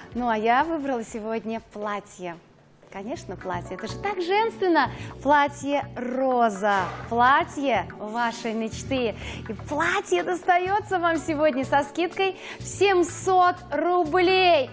Ну, а я выбрала сегодня платье. Конечно, платье. Это же так женственно. Платье роза. Платье вашей мечты. И платье достается вам сегодня со скидкой в 700 рублей.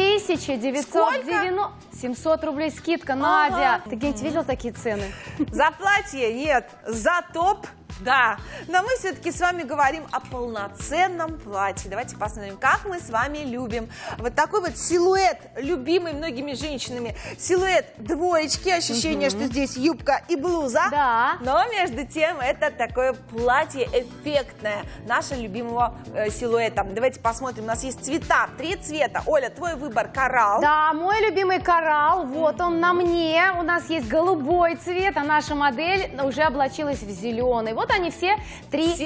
1990. 700 рублей скидка, Надя. Ты где-нибудь видела такие цены? За платье нет, за топ да. Но мы все-таки с вами говорим о полноценном платье. Давайте посмотрим, как мы с вами любим. Вот такой вот силуэт, любимый многими женщинами. Силуэт двоечки, ощущение, что здесь юбка и блуза. Да. Но между тем это такое платье эффектное, нашего любимого силуэта. Давайте посмотрим, у нас есть цвета, 3 цвета. Оля, твой выбор коралл. Да, мой любимый коралл, вот он на мне. У нас есть голубой цвет, а наша модель уже облачилась в зеленый. Вот они все три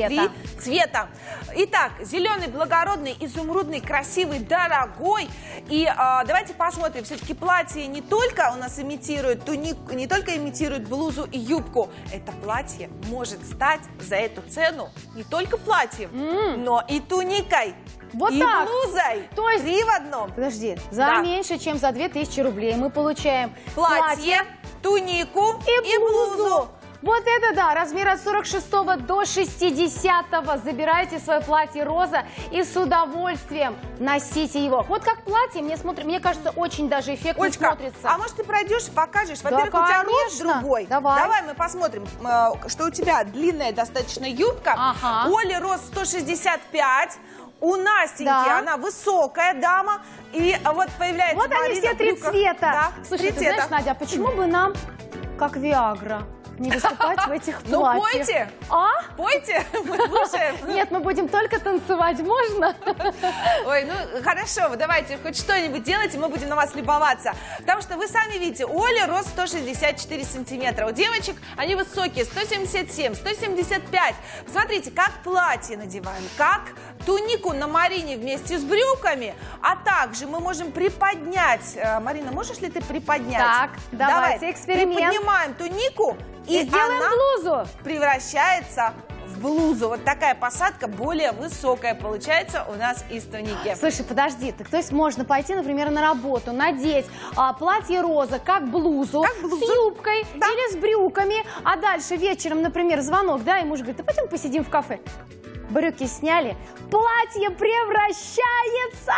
цвета. Итак, зеленый, благородный, изумрудный, красивый, дорогой. И давайте посмотрим, все-таки платье не только у нас имитирует тунику, не только имитирует блузу и юбку. Это платье может стать за эту цену не только платьем, но и туникой. Вот и так. блузой. То есть, 3 в одном. Подожди, за меньше, чем за 2000 рублей мы получаем платье, тунику и блузу. Вот это да, размер от 46 до 60. Забирайте свое платье роза и с удовольствием носите его. Вот как платье, мне кажется, очень даже эффектно Олечка, смотрится. а может ты пройдешь, покажешь? Во-первых, да, у тебя рост другой. Давай мы посмотрим, что у тебя длинная достаточно юбка. Ага. Оли рост 165. У Настеньки она высокая дама. И вот появляется вот Марина они все 3 цвета. Да, слушай, ты знаешь, Надя, а почему бы нам, как Виагра, не выступать в этих платьях? Ну, пойте. Пойте, мы слушаем. Нет, мы будем только танцевать, можно? Ой, ну хорошо, вы давайте хоть что-нибудь делайте, мы будем на вас любоваться. Потому что вы сами видите, у Оли рост 164 сантиметра. У девочек они высокие, 177, 175. Посмотрите, как платье надеваем, как тунику на Марине вместе с брюками. А также мы можем приподнять. Марина, можешь ли ты приподнять? Так, давайте эксперимент. Приподнимаем тунику. И сделаем блузу. Превращается в блузу. Вот такая посадка более высокая получается у нас из туники. Слушай, подожди, так то есть можно пойти, например, на работу, надеть платье роза как блузу, с юбкой или с брюками, а дальше вечером, например, звонок, да, и муж говорит, а пойдем посидим в кафе. Брюки сняли, платье превращается,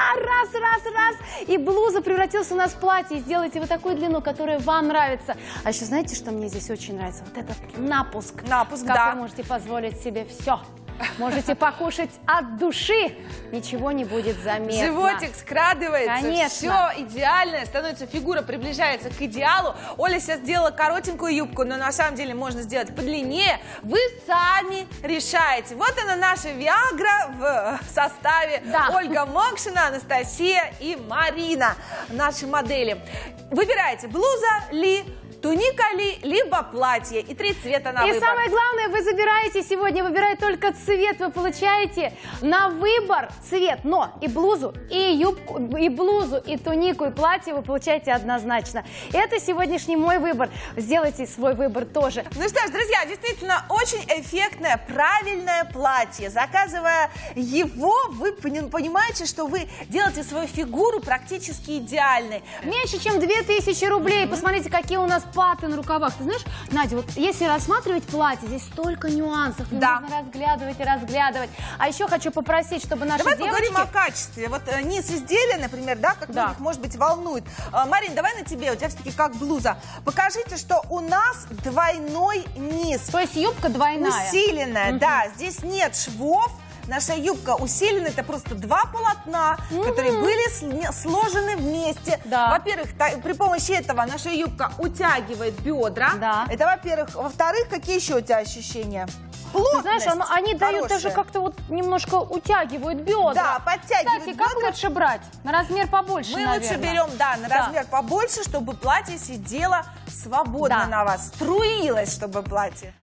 раз, и блуза превратилась у нас в платье. Сделайте вот такую длину, которая вам нравится. А еще знаете, что мне здесь очень нравится? Вот этот напуск. Напуск, как вы можете позволить себе все. Можете покушать от души, ничего не будет заметно. Животик скрадывается, конечно. Все идеальное, становится фигура, приближается к идеалу. Оля сейчас сделала коротенькую юбку, но на самом деле можно сделать подлиннее. Вы сами решаете. Вот она наша Виагра в составе Ольга Мокшина, Анастасия и Марина, наши модели. Выбирайте, блуза ли, туника ли, либо платье. И 3 цвета на выбор. И самое главное, вы забираете сегодня, выбирая только цвет, вы получаете на выбор цвет. Но и блузу, и юбку, и блузу, и тунику, и платье вы получаете однозначно. Это сегодняшний мой выбор. Сделайте свой выбор тоже. Ну что ж, друзья, действительно очень эффектное, правильное платье. Заказывая его, вы понимаете, что вы делаете свою фигуру практически идеальной. Меньше, чем 2000 рублей. Посмотрите, какие у нас паты на рукавах. Ты знаешь, Надя, вот если рассматривать платье, здесь столько нюансов. Нужно разглядывать и разглядывать. А еще хочу попросить, чтобы наши девочки... Давай поговорим о качестве. Вот низ изделия, например, да, как многих, может быть, волнует. Марин, давай на тебе, у тебя все-таки как блуза. Покажите, что у нас двойной низ. То есть юбка двойная. Усиленная, да. Здесь нет швов. Наша юбка усилена, это просто 2 полотна, которые были сложены вместе. Во-первых, при помощи этого наша юбка утягивает бедра. Это во-первых. Во-вторых, какие еще у тебя ощущения? Плотность. Ты знаешь, они дают даже как-то вот немножко утягивают бедра. Да, подтягивают. Кстати, как лучше брать? На размер побольше, Мы лучше берем, на размер побольше, чтобы платье сидело свободно на вас. Струилось, чтобы платье.